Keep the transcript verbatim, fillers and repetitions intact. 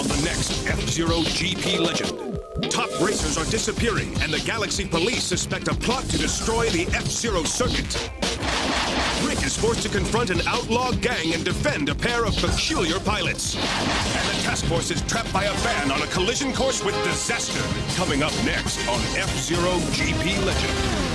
on the next F-Zero G P legend. Top racers are disappearing, and the Galaxy Police suspect a plot to destroy the F-Zero circuit. Rick is forced to confront an outlaw gang and defend a pair of peculiar pilots. And the task force is trapped by a van on a collision course with disaster. Coming up next on F-Zero G P Legend.